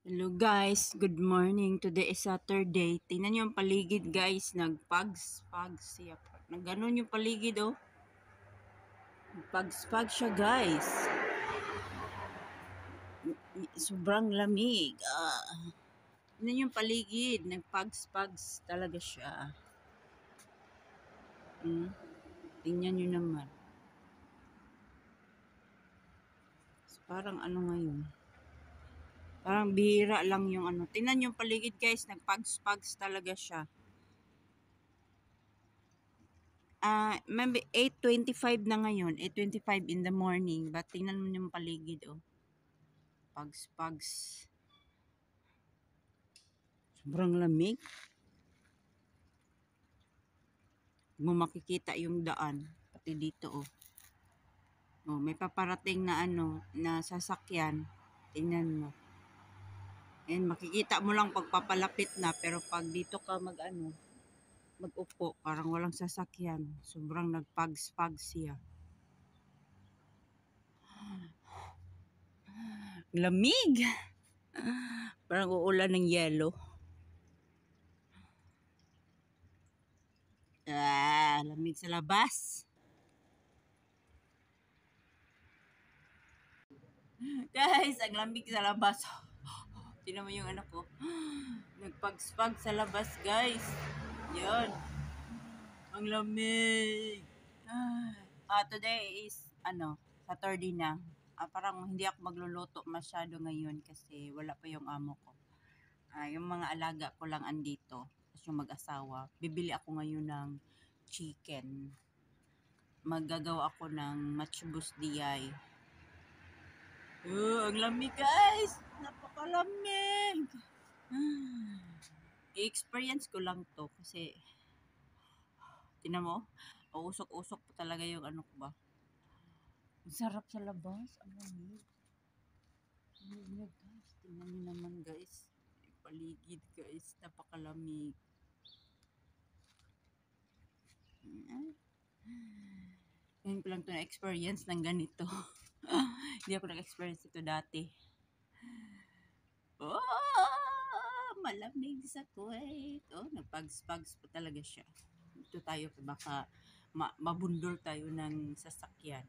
Hello guys, good morning. Today is Saturday. Tingnan niyo yung paligid guys, nagpags siya. Nagganon yung paligid oh. Nagpags siya guys. Sobrang lamig. Tingnan niyo yung paligid, nagpags talaga siya. Tingnan niyo naman. Parang ano ngayon? Parang bihira lang yung ano. Tingnan niyo yung paligid guys, nagpags talaga siya. Maybe 8:25 na ngayon, 8:25 in the morning. But tingnan mo yung paligid, oh. Pags. Sobrang lamig. Mo makikita yung daan. Pati dito, oh. Oh, may paparating na ano, na sasakyan. Tingnan mo. And makikita mo lang pagpapalapit na. Pero pag dito ka mag-upo, parang walang sasakyan. Sobrang nagpags siya. Lamig! Parang uulan ng yelo. Lamig sa labas. Guys, ang lamig sa labas. Tingnan mo yung anak ko. Nagpags sa labas, guys. Yan. Ang lamig. Today is, Saturday na. Parang hindi ako magluluto masyado ngayon kasi wala pa yung amo ko. Yung mga alaga ko lang andito. Tapos yung mag-asawa. Bibili ako ngayon ng chicken. Maggagawa ako ng matchubus diyay. Ang lamig guys! Napakalamig! I-experience ko lang to kasi tinan mo, usok-usok pa talaga yung ano ko ba. Ang sarap sa labas. Ang lamig. Ang lamig guys. Tingnan nyo naman guys. Yung paligid guys. Napakalamig. Ngayon ko lang to na-experience ng ganito. Hindi ako nag-experience ito dati. Malamig sa Kuwait. Nagpags pa talaga siya. Dito tayo baka mabundol tayo ng sasakyan.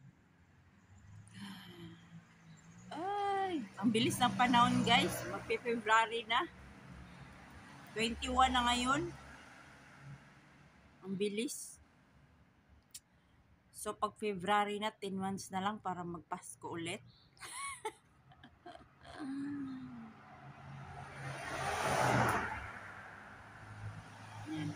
Ang bilis ng panahon guys. Magpe-February na. 21 na ngayon. Ang bilis. So pag February na, 10 months na lang para magpasko ulit. Yan.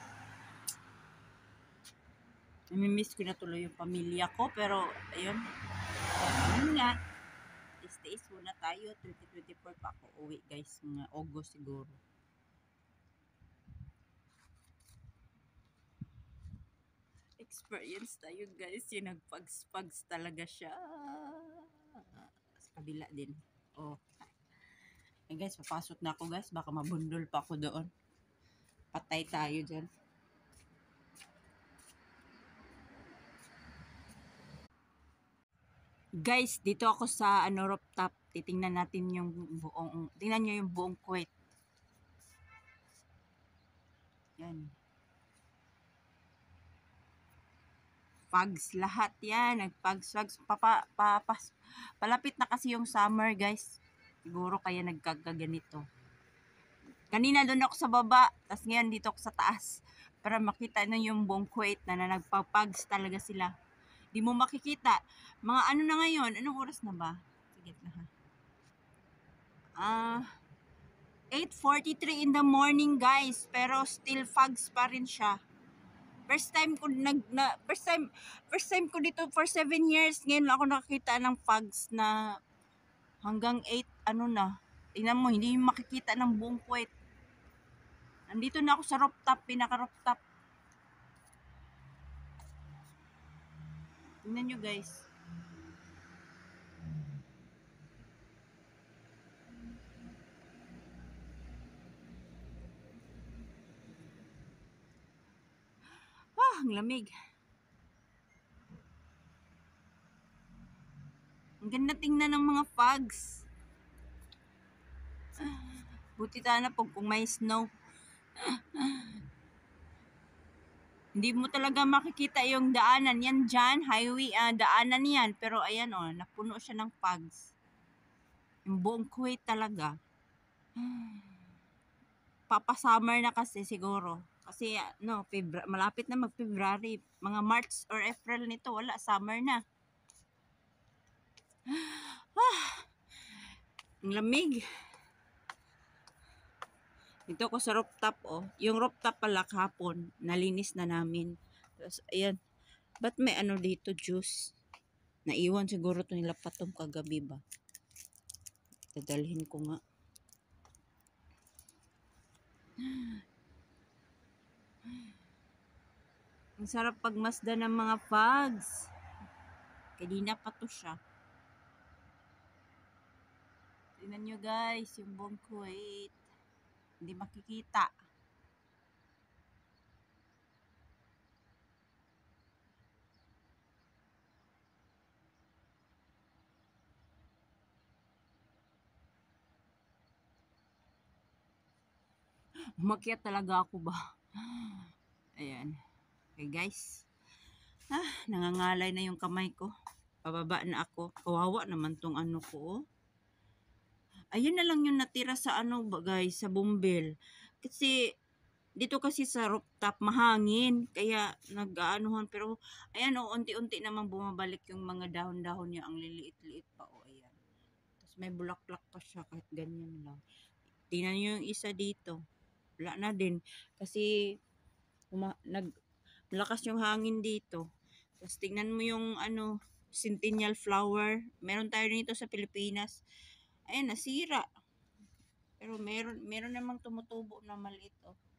Namimiss ko na tuloy yung pamilya ko pero ayun nga, tiis muna tayo. 2024 pa ako uwi guys, mga August siguro. Experience tayo guys, yung nagpags talaga siya. Sa kabila din. Guys, papasok na ako guys, baka mabundol pa ako doon. Patay tayo dyan. Guys, dito ako sa rooftop. Titingnan natin yung tingnan nyo yung buong Kuwait. Yan. Pags lahat yan. Nagpags. Palapit na kasi yung summer guys. Siguro kaya nagkagaganito. Kanina doon ako sa baba. Tapos ngayon dito ako sa taas. Para makita na yung buong Kuwait na nagpapags talaga sila. Di mo makikita. Mga ano na ngayon? Anong oras na ba? Sige na ha. 8:43 in the morning guys. Pero still fogs pa rin siya. First time ko dito for 7 years. Ngayon ako nakakita ng fogs na hanggang 8 na. Tingnan mo, hindi makikita ng buong Kuwait. Nandito na ako sa rooftop, pinaka-rooftop. Tingnan nyo guys. Ang lamig. Ang ganda tingnan ng mga fogs. Buti sana po kung may snow. Hindi mo talaga makikita yung daanan yan dyan. Highway, daanan yan. Pero ayan napuno siya ng fogs. Yung buong Kuwait talaga. Papa-summer na kasi siguro. Kasi malapit na mag-February. Mga March or April nito, wala, summer na. Ang lamig. Dito ko sa rooftop, Yung rooftop pala kahapon, nalinis na namin. Tapos, ayan. Ba't may dito, juice? Naiwan siguro to nila Patong kagabi ba? Dadalhin ko nga. Ang sarap pagmasdan ng mga fogs. Kanina pa to siya. Tingnan nyo guys, yung buong Kuwait. Hindi makikita. Umakyat talaga ako ba? Ayan. Okay guys. Nangangalay na yung kamay ko. Pababa na ako. Kawawa naman tong ko. Ayun na lang yung natira sa guys, sa bumbil. Kasi dito kasi sa rooftop mahangin, kaya nag-aanuhan, pero ayan unti-unti namang bumabalik yung mga dahon-dahon niya, ang liliit-liit pa ayan. Tapos may bulaklak pa siya kahit ganyan lang. Tingnan niyo yung isa dito. Wala na din kasi malakas yung hangin dito. Tapos tingnan mo yung centennial flower. Meron tayo nito sa Pilipinas. Ayan, nasira. Pero meron namang tumutubo na maliit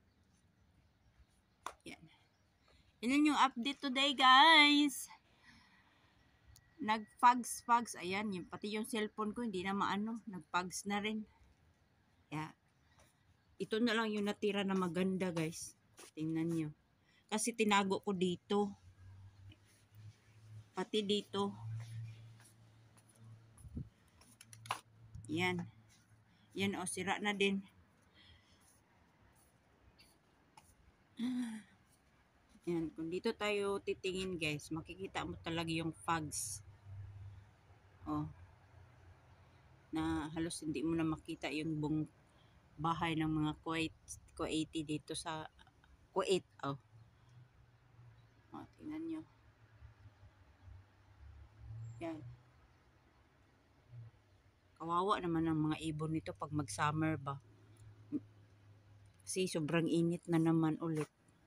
Yan. Yan yung update today, guys. Nag-fogs. Ayan, pati yung cellphone ko hindi na nag-fogs na rin. Yeah. Ito na lang yung natira na maganda, guys. Tingnan nyo. Kasi tinago ko dito. Pati dito. Yan. Yan sira na din. Yan, kung dito tayo titingin guys, makikita mo talaga yung fogs. Na halos hindi mo na makita yung buong bahay ng mga Kuwaiti dito sa Kuwait. Tingnan nyo. Yan. Kawawa naman ang mga ibon nito pag mag-summer ba. Kasi sobrang init na naman ulit.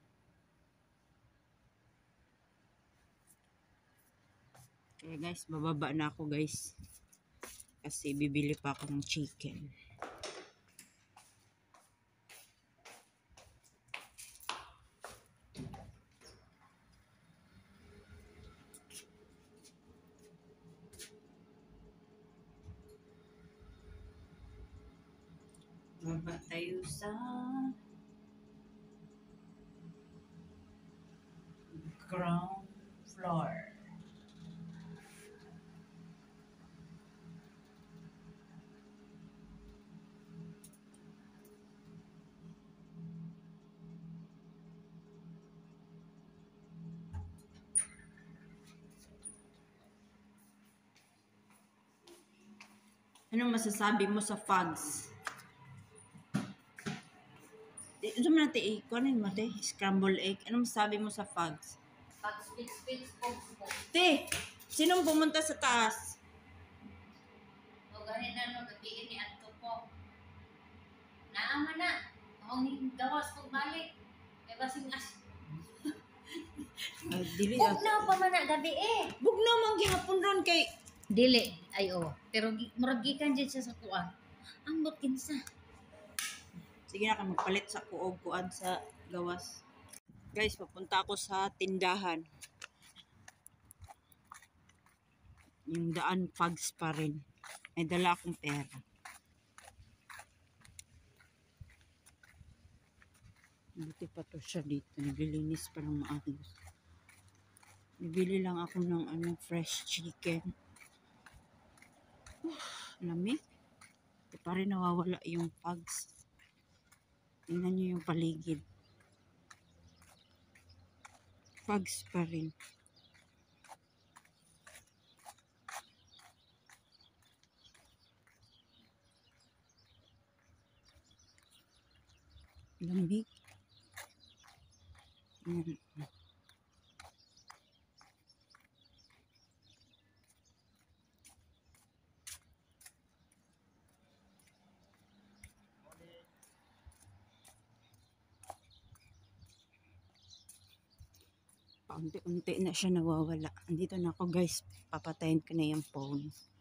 Kaya guys, bababa na ako guys. Kasi bibili pa ako ng chicken. Baba tayo sa ground floor. Anong masasabi mo sa fogs? Ito mo natin kunin mo natin, scrambled egg. Anong masasabi mo sa fogs? Fogs, spits, Te, sinong pumunta sa taas? o ganin na gabiin ni Anto po. Naama na. Ang gawas kong balik. May basing Dili Bugnaw pa man na gabi Bugnaw man gihapon ron kay Dili, ay pero murag gikan dyan siya sa kuan. Ang kinsa. Sige na ka magpalit sa kuan sa gawas. Guys, papunta ako sa tindahan. Yung daan fogs pa rin. May dala akong pera. Buti pa to siya dito. Naglilinis pa ng maayos. Bibili lang ako ng fresh chicken. Lamig. pa rin nawawala yung bugs. Tingnan nyo yung paligid. Bugs pa rin. Lamig. Ayan. Paunti-unti na siya nawawala. Andito na ako guys. Papatayin ko na yung phone.